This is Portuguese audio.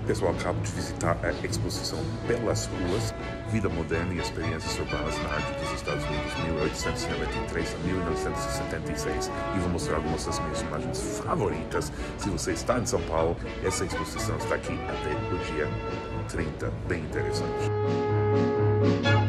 Pessoal, acabo de visitar a Exposição pelas ruas, vida moderna e experiências urbanas na arte dos Estados Unidos, 1893 a 1976. E vou mostrar algumas das minhas imagens favoritas. Se você está em São Paulo, essa exposição está aqui até o dia 30. Bem interessante.